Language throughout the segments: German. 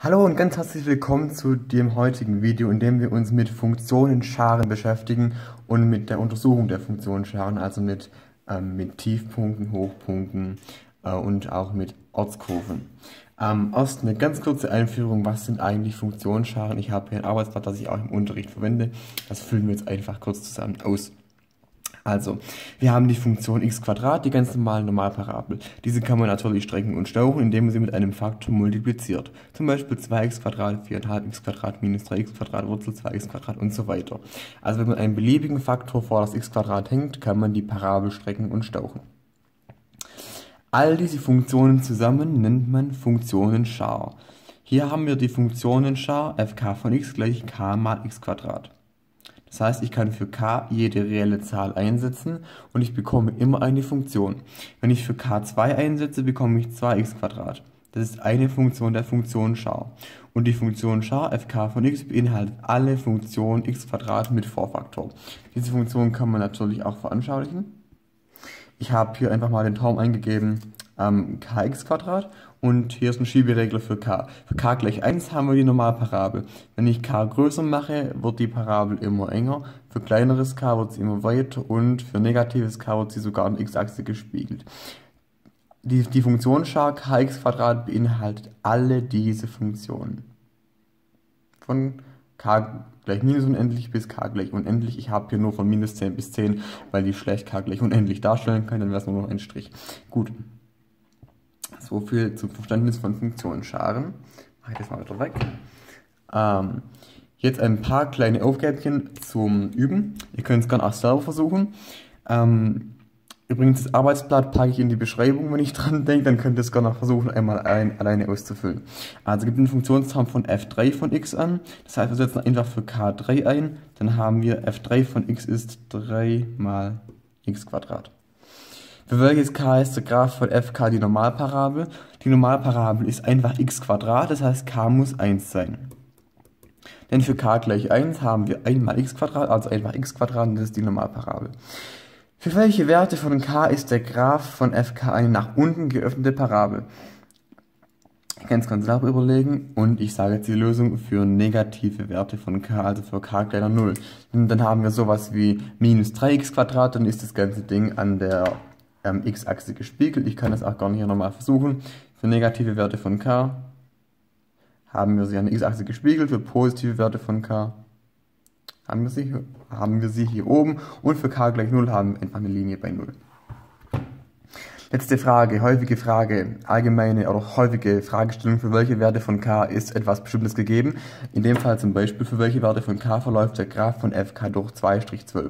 Hallo und ganz herzlich willkommen zu dem heutigen Video, in dem wir uns mit Funktionenscharen beschäftigen und mit der Untersuchung der Funktionenscharen, also mit Tiefpunkten, Hochpunkten und auch mit Ortskurven. Erst eine ganz kurze Einführung, was sind eigentlich Funktionenscharen? Ich habe hier ein Arbeitsblatt, das ich auch im Unterricht verwende. Das füllen wir jetzt einfach kurz zusammen aus. Also, wir haben die Funktion x², die ganz normale Normalparabel. Diese kann man natürlich strecken und stauchen, indem man sie mit einem Faktor multipliziert. Zum Beispiel 2x², 4,5x², minus 3x², Wurzel 2x² und so weiter. Also wenn man einen beliebigen Faktor vor das x² hängt, kann man die Parabel strecken und stauchen. All diese Funktionen zusammen nennt man Funktionenschar. Hier haben wir die Funktionenschar fk von x gleich k mal x². Das heißt, ich kann für k jede reelle Zahl einsetzen und ich bekomme immer eine Funktion. Wenn ich für k2 einsetze, bekomme ich 2x². Das ist eine Funktion der Funktionenschar. Und die Funktionenschar fk von x beinhaltet alle Funktionen x² mit Vorfaktor. Diese Funktion kann man natürlich auch veranschaulichen. Ich habe hier einfach mal den Traum eingegeben, kx² und hier ist ein Schieberegler für k. Für k gleich 1 haben wir die Normalparabel. Wenn ich k größer mache, wird die Parabel immer enger, für kleineres k wird sie immer weiter und für negatives k wird sie sogar an x-Achse gespiegelt. Die Funktionenschar kx² beinhaltet alle diese Funktionen. Von k gleich minus unendlich bis k gleich unendlich. Ich habe hier nur von minus 10 bis 10, weil die schlecht k gleich unendlich darstellen kann, dann wäre es nur noch ein Strich. Gut. So viel zum Verständnis von Funktionenscharen. Mache ich das mal wieder weg. Jetzt ein paar kleine Aufgabchen zum Üben. Ihr könnt es gerne auch selber versuchen. Übrigens, das Arbeitsblatt packe ich in die Beschreibung, wenn ich dran denke, dann könnt ihr es gerne auch versuchen, einmal alleine auszufüllen. Also gibt einen Funktionsraum von f3 von x an. Das heißt, wir setzen einfach für k3 ein. Dann haben wir f3 von x ist 3 mal x². Für welches k ist der Graph von fk die Normalparabel? Die Normalparabel ist einfach x², das heißt k muss 1 sein. Denn für k gleich 1 haben wir 1 mal x², also einfach x² und das ist die Normalparabel. Für welche Werte von k ist der Graph von fk eine nach unten geöffnete Parabel? Ich kann es ganz selber überlegen und ich sage jetzt die Lösung für negative Werte von k, also für k kleiner 0. Und dann haben wir sowas wie minus 3x², dann ist das ganze Ding an der x-Achse gespiegelt. Ich kann das auch gerne hier nochmal versuchen. Für negative Werte von k haben wir sie an der x-Achse gespiegelt, für positive Werte von k haben wir sie hier oben und für k gleich 0 haben wir einfach eine Linie bei 0. Letzte Frage, häufige Frage, allgemeine oder häufige Fragestellung, für welche Werte von k ist etwas Bestimmtes gegeben. In dem Fall zum Beispiel, für welche Werte von k verläuft der Graph von fk durch 2-12.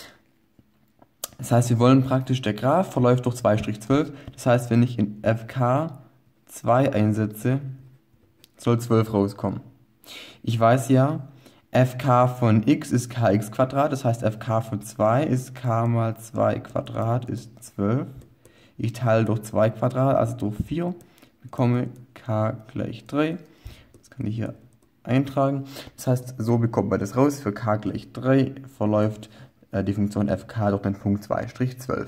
Das heißt, wir wollen praktisch, der Graph verläuft durch 2-12. Das heißt, wenn ich in fk 2 einsetze, soll 12 rauskommen. Ich weiß ja, fk von x ist kx², das heißt fk von 2 ist k mal 2² ist 12. Ich teile durch 2², also durch 4, bekomme k gleich 3. Das kann ich hier eintragen. Das heißt, so bekommt man das raus. Für k gleich 3 verläuft die Funktion fk durch den Punkt 2-12.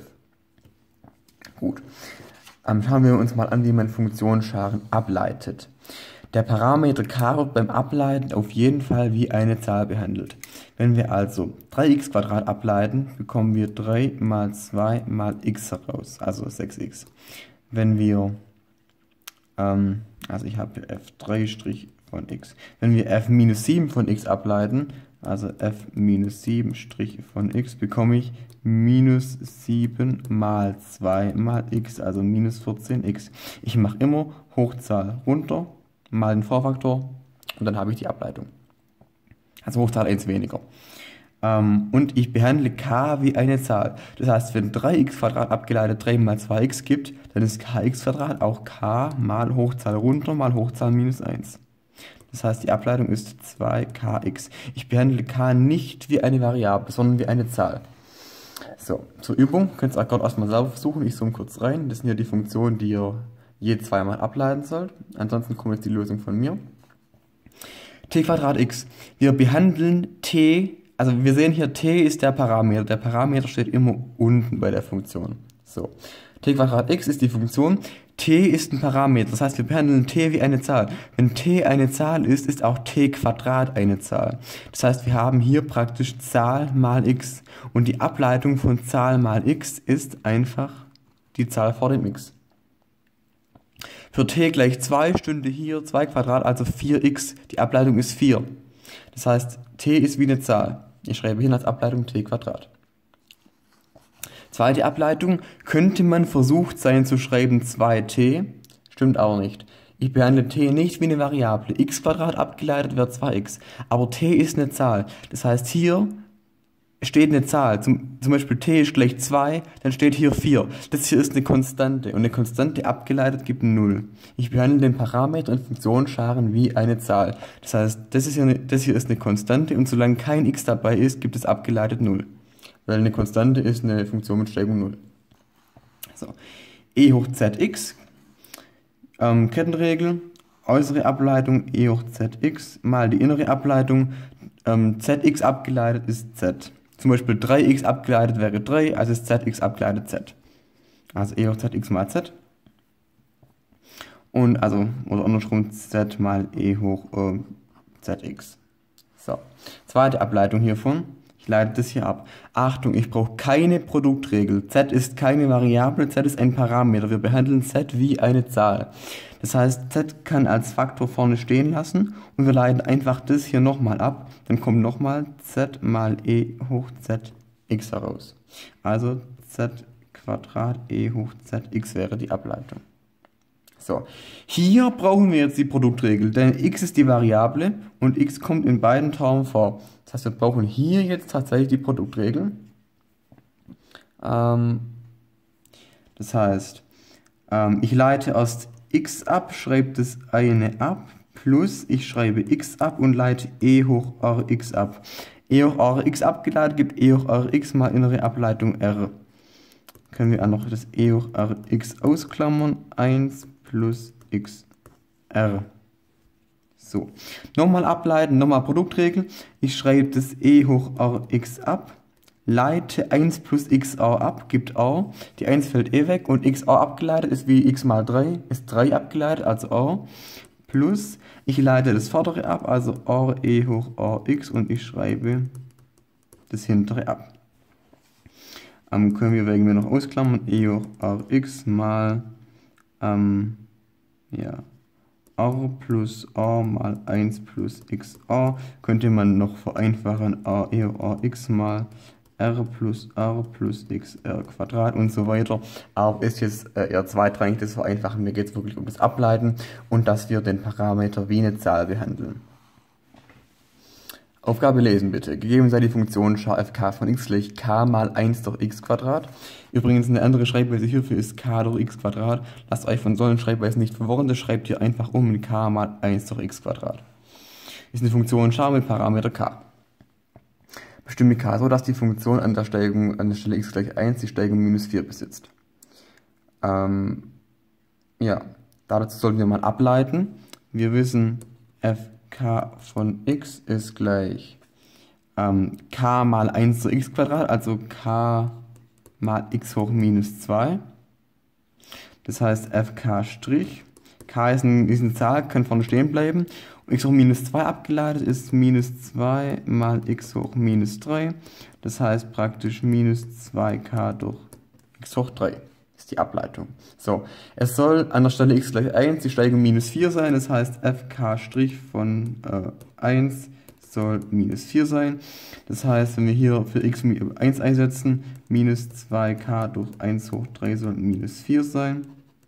Gut. Schauen wir uns mal an, wie man Funktionsscharen ableitet. Der Parameter k wird beim Ableiten auf jeden Fall wie eine Zahl behandelt. Wenn wir also 3x² ableiten, bekommen wir 3 mal 2 mal x heraus, also 6x. Wenn wir, also ich habe hier f3' von x. Wenn wir f-7 von x ableiten, also f-7' von x, bekomme ich minus 7 mal 2 mal x, also minus 14x. Ich mache immer Hochzahl runter, mal den Vorfaktor und dann habe ich die Ableitung. Also Hochzahl 1 weniger. Und ich behandle k wie eine Zahl. Das heißt, wenn 3x² abgeleitet 3 mal 2x gibt, dann ist kx² auch k mal Hochzahl runter mal Hochzahl minus 1. Das heißt, die Ableitung ist 2kx. Ich behandle k nicht wie eine Variable, sondern wie eine Zahl. So, zur Übung könnt ihr auch gerade erstmal selber versuchen. Ich zoome kurz rein. Das sind ja die Funktionen, die ihr je zweimal ableiten sollt. Ansonsten kommt jetzt die Lösung von mir. t²x. Wir behandeln t, also wir sehen hier, t ist der Parameter. Der Parameter steht immer unten bei der Funktion. So, t²x ist die Funktion. t ist ein Parameter, das heißt, wir behandeln t wie eine Zahl. Wenn t eine Zahl ist, ist auch t² eine Zahl. Das heißt, wir haben hier praktisch Zahl mal x. Und die Ableitung von Zahl mal x ist einfach die Zahl vor dem x. Für t gleich 2 stünde hier 2², also 4x. Die Ableitung ist 4. Das heißt, t ist wie eine Zahl. Ich schreibe hin als Ableitung t². Zweite Ableitung, könnte man versucht sein zu schreiben 2t, stimmt auch nicht. Ich behandle t nicht wie eine Variable. x² abgeleitet wäre 2x. Aber t ist eine Zahl. Das heißt, hier steht eine Zahl. Zum Beispiel t ist gleich 2, dann steht hier 4. Das hier ist eine Konstante. Und eine Konstante abgeleitet gibt 0. Ich behandle den Parameter in Funktionsscharen wie eine Zahl. Das heißt, das hier ist eine Konstante und solange kein x dabei ist, gibt es abgeleitet 0. Weil eine Konstante ist eine Funktion mit Steigung 0. So. E hoch zx, Kettenregel, äußere Ableitung e hoch zx mal die innere Ableitung, zx abgeleitet ist z. Zum Beispiel 3x abgeleitet wäre 3, also ist zx abgeleitet z. Also e hoch zx mal z. Und also, oder andersrum z mal e hoch zx. So. Zweite Ableitung hiervon. Ich leite das hier ab. Achtung, ich brauche keine Produktregel. Z ist keine Variable, Z ist ein Parameter. Wir behandeln Z wie eine Zahl. Das heißt, Z kann als Faktor vorne stehen lassen und wir leiten einfach das hier nochmal ab. Dann kommt nochmal Z mal E hoch ZX heraus. Also Z² E hoch ZX wäre die Ableitung. So, hier brauchen wir jetzt die Produktregel, denn x ist die Variable und x kommt in beiden Termen vor. Das heißt, wir brauchen hier jetzt tatsächlich die Produktregel. Das heißt, ich leite erst x ab, schreibe das eine ab, plus ich schreibe x ab und leite e hoch rx ab. E hoch rx abgeleitet gibt e hoch rx mal innere Ableitung r. Können wir auch noch das e hoch rx ausklammern, 1 plus xr. So, nochmal ableiten, nochmal Produktregel. Ich schreibe das e hoch rx ab, leite 1 plus xr ab, gibt r. Die 1 fällt weg und xr abgeleitet ist wie x mal 3, ist 3 abgeleitet, also r. Plus, ich leite das vordere ab, also r e hoch rx und ich schreibe das hintere ab. Können wir wegen mir noch ausklammern, e hoch rx mal ja, r plus r mal 1 plus xr könnte man noch vereinfachen, r e hoch rx mal r plus xr² und so weiter. Aber ist jetzt eher zweitrangig das Vereinfachen. Mir geht es wirklich um das Ableiten und dass wir den Parameter wie eine Zahl behandeln. Aufgabe lesen bitte. Gegeben sei die Funktion ∑f(k) von x gleich k mal 1 durch x². Übrigens eine andere Schreibweise hierfür ist k durch x². Lasst euch von solchen Schreibweisen nicht verwirren, das schreibt ihr einfach um in k mal 1 durch x². Ist eine Funktion ∑ mit Parameter k. Bestimme k so, dass die Funktion an der Stelle x gleich 1 die Steigung minus 4 besitzt. Ja, dazu sollten wir mal ableiten. Wir wissen, fk von x ist gleich k mal 1 durch x², also k mal x hoch minus 2. Das heißt fk', k ist eine Zahl, kann vorne stehen bleiben. Und x hoch minus 2 abgeleitet ist minus 2 mal x hoch minus 3. Das heißt praktisch minus 2k durch x hoch 3 ist die Ableitung. So, es soll an der Stelle x gleich 1 die Steigung minus 4 sein. Das heißt fk' von 1 soll minus 4 sein. Das heißt, wenn wir hier für x 1 einsetzen, minus 2k durch 1 hoch 3 soll minus 4 sein.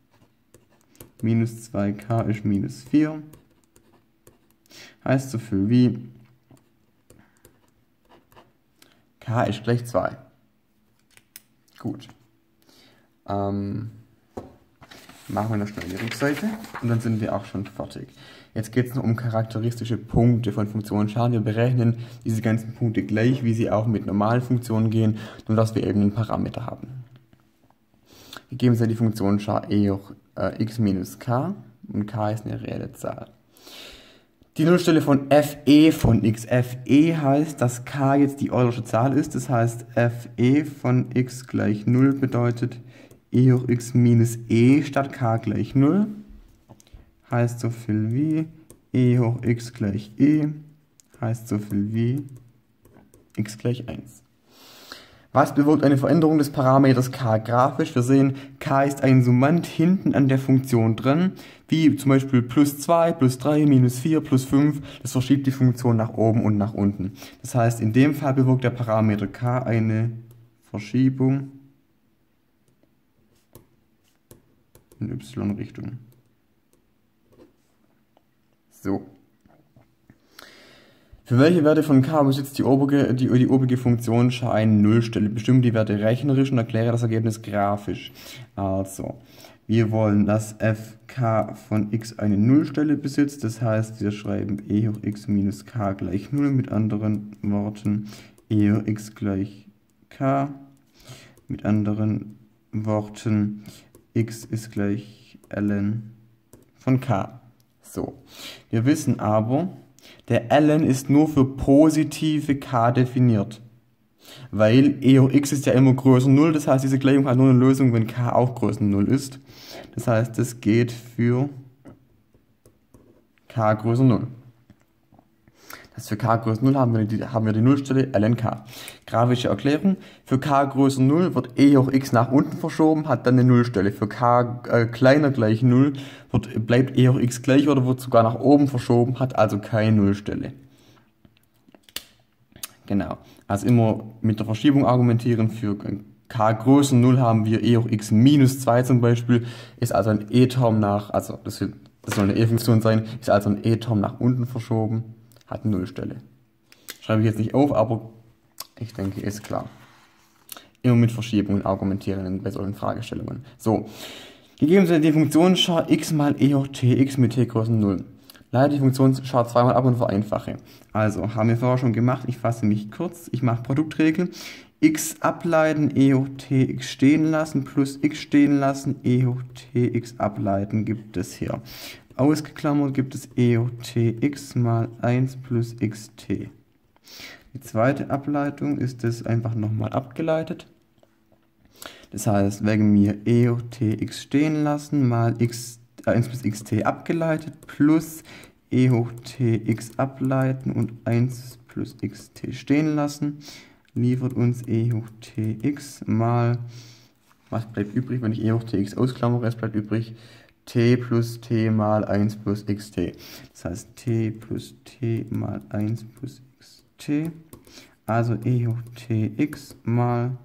Minus 2k ist minus 4. Heißt so viel wie k ist gleich 2. Gut. Machen wir noch schnell die Rückseite und dann sind wir auch schon fertig. Jetzt geht es noch um charakteristische Punkte von Funktionen. Wir berechnen diese ganzen Punkte gleich, wie sie auch mit normalen Funktionen gehen, nur dass wir eben einen Parameter haben. Wir geben uns die Funktion e hoch x minus k und k ist eine reelle Zahl. Die Nullstelle von fe von x. Fe heißt, dass k jetzt die Eulersche Zahl ist, das heißt fe von x gleich 0 bedeutet e hoch x minus e statt k gleich 0. Heißt so viel wie e hoch x gleich e, heißt so viel wie x gleich 1. Was bewirkt eine Veränderung des Parameters k grafisch? Wir sehen, k ist ein Summand hinten an der Funktion dran, wie zum Beispiel plus 2, plus 3, minus 4, plus 5. Das verschiebt die Funktion nach oben und nach unten. Das heißt, in dem Fall bewirkt der Parameter k eine Verschiebung in y-Richtung. So. Für welche Werte von k muss jetzt die obige Funktion eine Nullstelle? Bestimme die Werte rechnerisch und erkläre das Ergebnis grafisch. Also, wir wollen, dass fk von x eine Nullstelle besitzt. Das heißt, wir schreiben e hoch x minus k gleich 0. Mit anderen Worten, e hoch x gleich k. Mit anderen Worten, x ist gleich ln von k. So, wir wissen aber, der ln ist nur für positive k definiert, weil e hoch x ist ja immer größer 0, das heißt, diese Gleichung hat nur eine Lösung, wenn k auch größer 0 ist. Das heißt, das geht für k größer 0. Das für k größer 0 haben wir die Nullstelle lnk. Grafische Erklärung: Für k größer 0 wird e hoch x nach unten verschoben, hat dann eine Nullstelle. Für k kleiner gleich 0 bleibt e hoch x gleich oder wird sogar nach oben verschoben, hat also keine Nullstelle. Genau, also immer mit der Verschiebung argumentieren. Für k größer 0 haben wir e hoch x minus 2 zum Beispiel, ist also ein e-Term das soll eine e-Funktion sein, ist also ein e-Term nach unten verschoben. Hat eine Nullstelle. Schreibe ich jetzt nicht auf, aber ich denke, ist klar. Immer mit Verschiebungen argumentieren bei solchen Fragestellungen. So, gegeben sind die Funktion char x mal e hoch t, x mit t größer 0. Leite die Funktion char zweimal ab und vereinfache. Also, haben wir vorher schon gemacht, ich fasse mich kurz, ich mache Produktregel. X ableiten, e hoch t, x stehen lassen, plus x stehen lassen, e hoch t, x ableiten, gibt es hier. Ausgeklammert gibt es e hoch t x mal 1 plus xt. Die zweite Ableitung ist das einfach nochmal abgeleitet. Das heißt, wegen mir e hoch t x stehen lassen mal 1 plus xt abgeleitet plus e hoch t x ableiten und 1 plus xt stehen lassen, liefert uns e hoch t x mal, was bleibt übrig, wenn ich e hoch t x ausklammere, es bleibt übrig t plus t mal 1 plus xt. Das heißt t plus t mal 1 plus xt. Also e hoch t x mal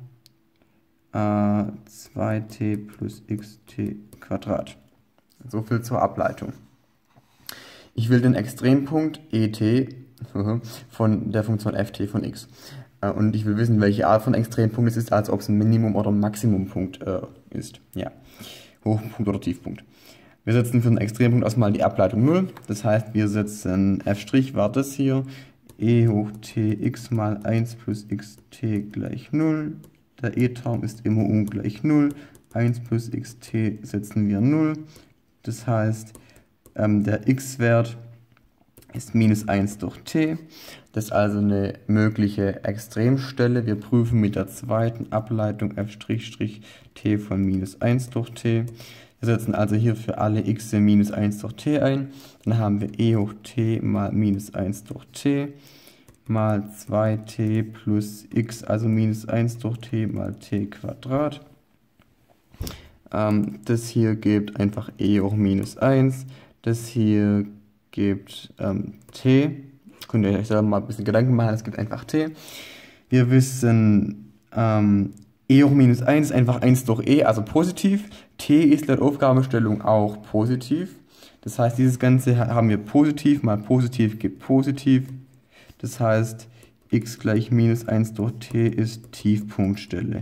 2t plus xt Quadrat. So viel zur Ableitung. Ich will den Extrempunkt et von der Funktion ft von x. Und ich will wissen, welche Art von Extrempunkt es ist, also ob es ein Minimum- oder Maximumpunkt ist. Ja. Hochpunkt oder Tiefpunkt. Wir setzen für den Extrempunkt erstmal die Ableitung 0. Das heißt, wir setzen f' war das hier, e hoch t x mal 1 plus xt gleich 0. Der e-Term ist immer ungleich 0. 1 plus xt setzen wir 0. Das heißt, der x-Wert ist minus 1 durch t. Das ist also eine mögliche Extremstelle. Wir prüfen mit der zweiten Ableitung f' t von minus 1 durch t. Wir setzen also hier für alle x minus 1 durch t ein. Dann haben wir e hoch t mal minus 1 durch t mal 2t plus x, also minus 1 durch t mal t Quadrat. Das hier gibt einfach e hoch minus 1. Das hier gibt t. Könnt ihr euch selber mal ein bisschen Gedanken machen, es gibt einfach t. Wir wissen, e hoch minus 1 ist einfach 1 durch e, also positiv. T ist laut Aufgabenstellung auch positiv. Das heißt, dieses Ganze haben wir positiv mal positiv gibt positiv. Das heißt, x gleich minus 1 durch t ist Tiefpunktstelle.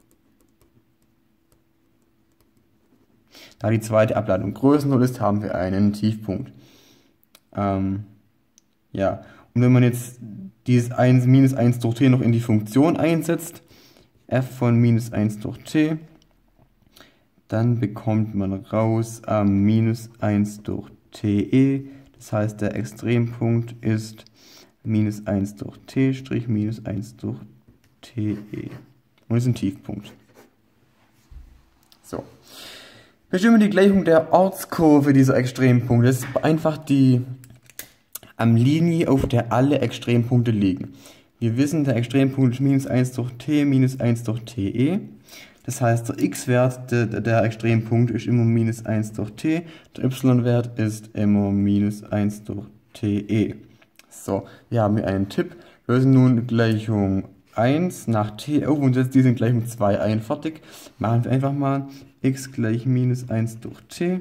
Da die zweite Ableitung größer 0 ist, haben wir einen Tiefpunkt. Ja, und wenn man jetzt dieses minus 1 durch t noch in die Funktion einsetzt, f von minus 1 durch t, dann bekommt man raus minus 1 durch te. Das heißt, der Extrempunkt ist minus 1 durch t' minus 1 durch te. Und ist ein Tiefpunkt. So. Bestimme die Gleichung der Ortskurve dieser Extrempunkte. Das ist einfach die Linie, auf der alle Extrempunkte liegen. Wir wissen, der Extrempunkt ist minus 1 durch t minus 1 durch te. Das heißt, der x-Wert der Extrempunkt ist immer minus 1 durch t, der y-Wert ist immer minus 1 durch te. So, wir haben hier einen Tipp. Lösen nun Gleichung 1 nach t auf und setzen diese in Gleichung 2 ein. Fertig. Machen wir einfach mal x gleich minus 1 durch t.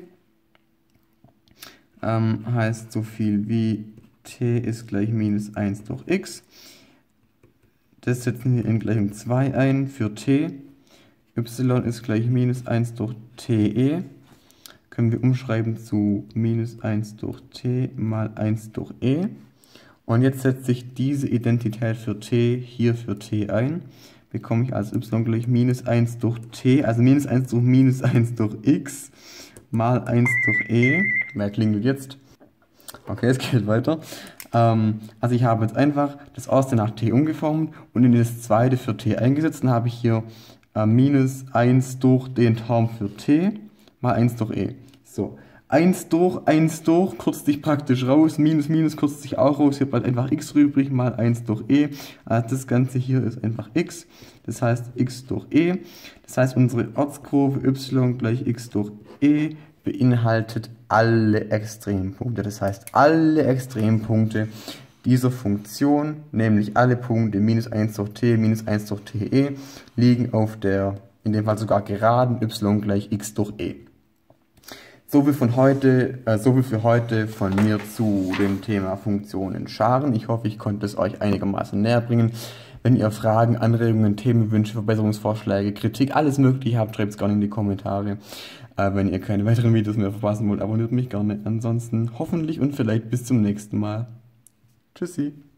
Heißt so viel wie t ist gleich minus 1 durch x. Das setzen wir in Gleichung 2 ein für t. Y ist gleich minus 1 durch te. Können wir umschreiben zu minus 1 durch t mal 1 durch e. Und jetzt setzt sich diese Identität für t hier für t ein. Bekomme ich als y gleich minus 1 durch t, also minus 1 durch x mal 1 durch e. Wer klingelt jetzt? Okay, es geht weiter. Also ich habe jetzt einfach das erste nach t umgeformt und in das zweite für t eingesetzt. Dann habe ich hier minus 1 durch den Term für t mal 1 durch e. So, 1 durch, kürzt sich praktisch raus, minus, minus kürzt sich auch raus, hier bleibt einfach x übrig, mal 1 durch e. Also das Ganze hier ist einfach x, das heißt x durch e. Das heißt, unsere Ortskurve y gleich x durch e beinhaltet alle Extrempunkte. Das heißt, alle Extrempunkte dieser Funktion, nämlich alle Punkte minus 1 durch t, minus 1 durch te, liegen auf der, in dem Fall sogar geraden y gleich x durch e. So viel für heute von mir zu dem Thema Funktionen Scharen. Ich hoffe, ich konnte es euch einigermaßen näher bringen. Wenn ihr Fragen, Anregungen, Themenwünsche, Verbesserungsvorschläge, Kritik, alles Mögliche habt, schreibt es gerne in die Kommentare. Wenn ihr keine weiteren Videos mehr verpassen wollt, abonniert mich gerne. Ansonsten hoffentlich und vielleicht bis zum nächsten Mal. Tschüssi.